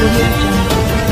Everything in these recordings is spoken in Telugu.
Audio Jungle.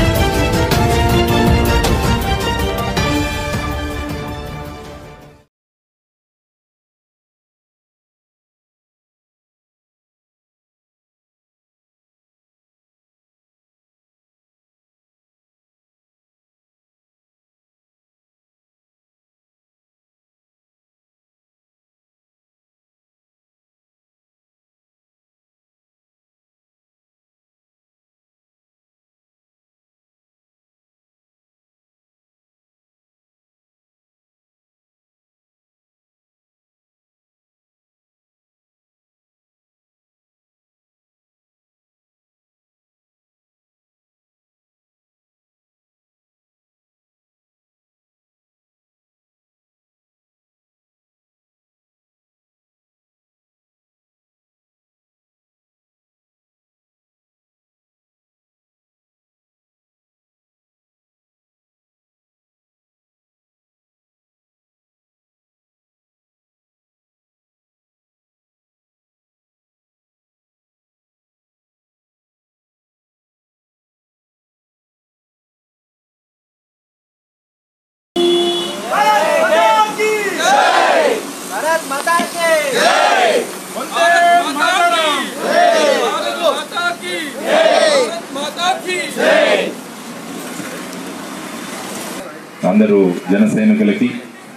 అందరూ జన సైనికులకి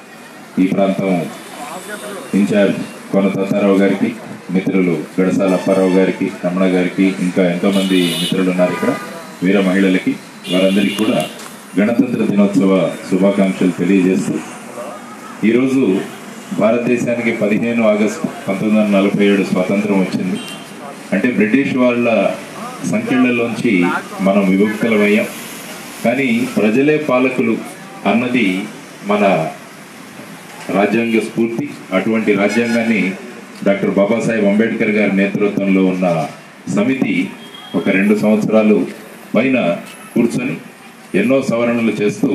ఈ ప్రాంతం ఇన్ఛార్జ్ కొన తాతారావు గారికి, మిత్రులు గడసాల అప్పారావు గారికి, రమణ గారికి, ఇంకా ఎంతోమంది మిత్రులు ఉన్నారు ఇక్కడ, వీర మహిళలకి, వారందరికీ కూడా గణతంత్ర దినోత్సవ శుభాకాంక్షలు తెలియజేస్తూ, ఈరోజు భారతదేశానికి 15 ఆగస్టు 1947 స్వాతంత్రం వచ్చింది. అంటే బ్రిటిష్ వాళ్ళ సంఖ్యలలోంచి మనం విముక్తులమయ్యాం. కానీ ప్రజలే పాలకులు అన్నది మన రాజ్యాంగ స్ఫూర్తి. అటువంటి రాజ్యాంగాన్ని డాక్టర్ బాబాసాహెబ్ అంబేద్కర్ గారి నేతృత్వంలో ఉన్న సమితి ఒక 2 సంవత్సరాలు పైన కూర్చొని ఎన్నో సవరణలు చేస్తూ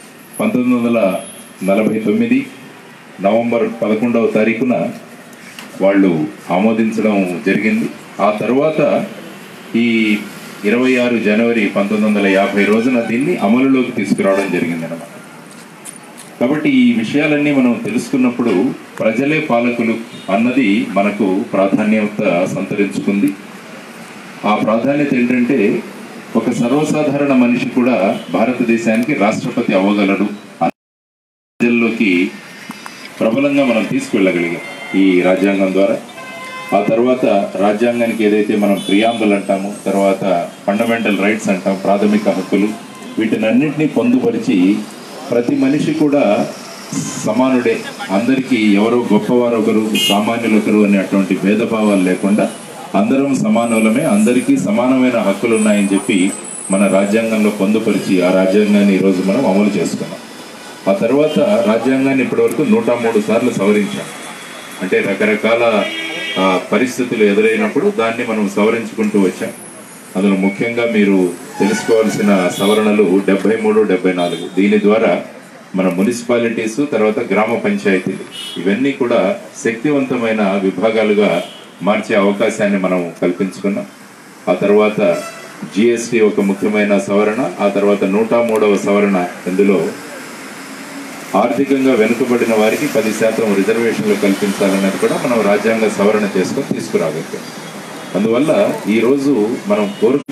1949 నవంబర్ 11వ తారీఖున వాళ్ళు ఆమోదించడం జరిగింది. ఆ తర్వాత ఈ 26 జనవరి 1950 రోజున దీన్ని అమలులోకి తీసుకురావడం జరిగింది అన్నమాట. కాబట్టి ఈ విషయాలన్నీ మనం తెలుసుకున్నప్పుడు ప్రజలే పాలకులు అన్నది మనకు ప్రాధాన్యత సంతరించుకుంది. ఆ ప్రాధాన్యత ఏంటంటే, ఒక సర్వసాధారణ మనిషి కూడా భారతదేశానికి రాష్ట్రపతి అవ్వగలడు ప్రజల్లోకి ప్రబలంగా మనం తీసుకువెళ్ళగలిగాం ఈ రాజ్యాంగం ద్వారా. ఆ తర్వాత రాజ్యాంగానికి ఏదైతే మనం ప్రియాంబుల్ అంటామో, తర్వాత ఫండమెంటల్ రైట్స్ అంటాం, ప్రాథమిక హక్కులు, వీటినన్నింటినీ పొందుపరిచి ప్రతి మనిషి కూడా సమానుడే, అందరికీ ఎవరో గొప్పవారు ఒకరు, సామాన్యులు ఒకరు అనేటువంటి భేదభావాలు లేకుండా అందరం సమానులమే, అందరికీ సమానమైన హక్కులు ఉన్నాయని చెప్పి మన రాజ్యాంగంలో పొందుపరిచి ఆ రాజ్యాంగాన్ని ఈరోజు మనం అమలు చేసుకున్నాం. ఆ తర్వాత రాజ్యాంగాన్ని ఇప్పటివరకు 103 సార్లు సవరించాం. అంటే రకరకాల పరిస్థితులు ఎదురైనప్పుడు దాన్ని మనం సవరించుకుంటూ వచ్చాం. అందులో ముఖ్యంగా మీరు తెలుసుకోవాల్సిన సవరణలు 73, 74. దీని ద్వారా మన మున్సిపాలిటీసు, తర్వాత గ్రామ పంచాయతీలు, ఇవన్నీ కూడా శక్తివంతమైన విభాగాలుగా మార్చే అవకాశాన్ని మనం కల్పించుకున్నాం. ఆ తర్వాత జిఎస్టీ ఒక ముఖ్యమైన సవరణ. ఆ తర్వాత 103వ సవరణ, ఇందులో ఆర్థికంగా వెనుకబడిన వారికి 10% రిజర్వేషన్లు కల్పించాలన్నది కూడా మనం రాజ్యాంగ సవరణ చేసుకొని తీసుకురాగలిగాం. అందువల్ల ఈరోజు మనం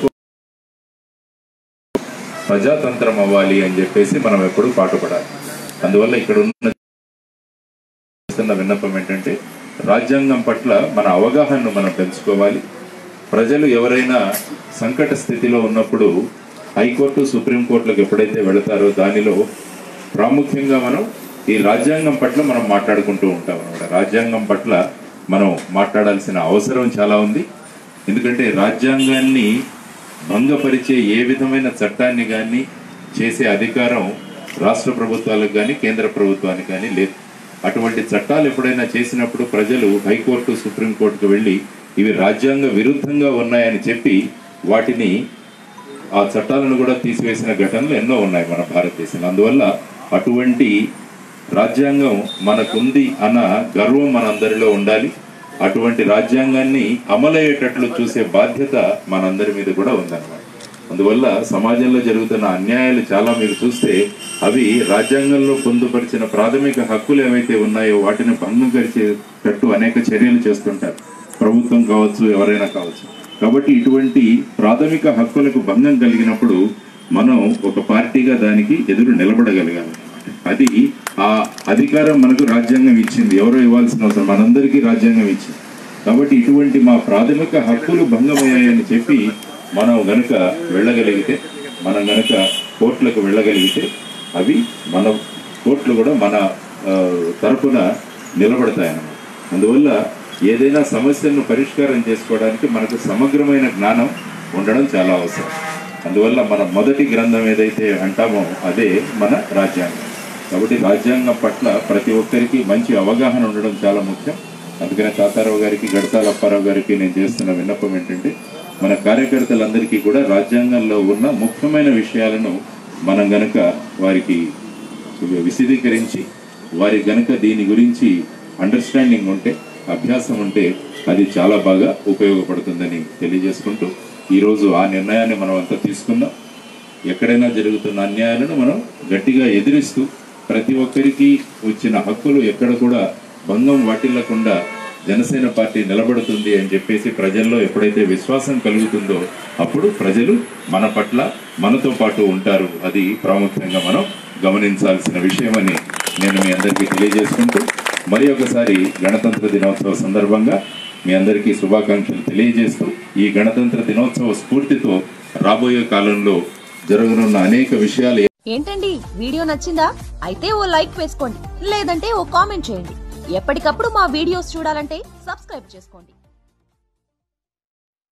ప్రజాతంత్రం అవ్వాలి అని చెప్పేసి మనం ఎప్పుడు పాటుపడాలి. అందువల్ల ఇక్కడ ఉన్న విన్నపం ఏంటంటే, రాజ్యాంగం పట్ల మన అవగాహనను మనం పెంచుకోవాలి. ప్రజలు ఎవరైనా సంకట స్థితిలో ఉన్నప్పుడు హైకోర్టు, సుప్రీంకోర్టులకు ఎప్పుడైతే వెళతారో దానిలో ప్రాముఖ్యంగా మనం ఈ రాజ్యాంగం పట్ల మనం మాట్లాడుకుంటూ ఉంటాం అన్నమాట. రాజ్యాంగం పట్ల మనం మాట్లాడాల్సిన అవసరం చాలా ఉంది. ఎందుకంటే రాజ్యాంగాన్ని భంగపరిచే ఏ విధమైన చట్టాన్ని కానీ చేసే అధికారం రాష్ట్ర ప్రభుత్వాలకు కానీ కేంద్ర ప్రభుత్వానికి కానీ లేదు. అటువంటి చట్టాలు ఎప్పుడైనా చేసినప్పుడు ప్రజలు హైకోర్టు, సుప్రీంకోర్టుకు వెళ్ళి ఇవి రాజ్యాంగ విరుద్ధంగా ఉన్నాయని చెప్పి వాటిని, ఆ చట్టాలను కూడా తీసివేసిన ఘటనలు ఎన్నో ఉన్నాయి మన భారతదేశంలో. అందువల్ల అటువంటి రాజ్యాంగం మనకుంది అన్న గర్వం మనందరిలో ఉండాలి. అటువంటి రాజ్యాంగాన్ని అమలయ్యేటట్లు చూసే బాధ్యత మనందరి మీద కూడా ఉందన్నమాట. అందువల్ల సమాజంలో జరుగుతున్న అన్యాయాలు చాలా మీరు చూస్తే అవి రాజ్యాంగంలో పొందుపరిచిన ప్రాథమిక హక్కులు ఏవైతే ఉన్నాయో వాటిని భంగం పరిచేటట్టు అనేక చర్యలు చేస్తుంటారు, ప్రభుత్వం కావచ్చు, ఎవరైనా కావచ్చు. కాబట్టి ఇటువంటి ప్రాథమిక హక్కులకు భంగం కలిగినప్పుడు మనం ఒక పార్టీగా దానికి ఎదురు నిలబడగలగాలి. అది ఆ అధికారం మనకు రాజ్యాంగం ఇచ్చింది, ఎవరో ఇవ్వాల్సిన అవసరం, మనందరికీ రాజ్యాంగం ఇచ్చింది. కాబట్టి ఇటువంటి మా ప్రాథమిక హక్కులు భంగమయ్యాయని చెప్పి మనం గనక వెళ్ళగలిగితే, మనం గనక కోర్టులకు వెళ్ళగలిగితే అవి మన కోర్టులు కూడా మన తరపున నిలబడతాయన్నమాట. అందువల్ల ఏదైనా సమస్యను పరిష్కారం చేసుకోవడానికి మనకు సమగ్రమైన జ్ఞానం ఉండడం చాలా అవసరం. అందువల్ల మన మొదటి గ్రంథం ఏదైతే అంటామో అదే మన రాజ్యాంగం. కాబట్టి రాజ్యాంగం పట్ల ప్రతి ఒక్కరికి మంచి అవగాహన ఉండడం చాలా ముఖ్యం. అందుకనే తాతారావు గారికి, గడతాల అప్పారావు గారికి నేను చేస్తున్న విన్నపం ఏంటంటే, మన కార్యకర్తలందరికీ కూడా రాజ్యాంగంలో ఉన్న ముఖ్యమైన విషయాలను మనం గనక వారికి విశదీకరించి, వారి గనక దీని గురించి అండర్స్టాండింగ్ ఉంటే, అభ్యాసం ఉంటే అది చాలా బాగా ఉపయోగపడుతుందని తెలియజేసుకుంటూ ఈరోజు ఆ నిర్ణయాన్ని మనం అంతా తీసుకుందాం. ఎక్కడైనా జరుగుతున్న అన్యాయాలను మనం గట్టిగా ఎదిరిస్తూ ప్రతి ఒక్కరికి వచ్చిన హక్కులు ఎక్కడ కూడా భంగం వాటిల్లకుండా జనసేన పార్టీ నిలబడుతుంది అని చెప్పేసి ప్రజల్లో ఎప్పుడైతే విశ్వాసం కలుగుతుందో అప్పుడు ప్రజలు మన పట్ల మనతో పాటు ఉంటారు. అది ప్రాముఖ్యంగా మనం గమనించాల్సిన విషయమని నేను మీ అందరికీ తెలియజేసుకుంటూ, మరి ఒకసారి గణతంత్ర దినోత్సవ సందర్భంగా మీ అందరికీ శుభాకాంక్షలు తెలియజేస్తూ, ఈ గణతంత్ర దినోత్సవ స్ఫూర్తితో రాబోయే కాలంలో జరగనున్న అనేక విషయాలు. ఏంటండి, వీడియో నచ్చిందా? అయితే ఓ లైక్ వేసుకోండి, లేదంటే ఓ కామెంట్ చేయండి. ఎప్పటికప్పుడు మా వీడియోస్ చూడాలంటే సబ్స్క్రైబ్ చేసుకోండి.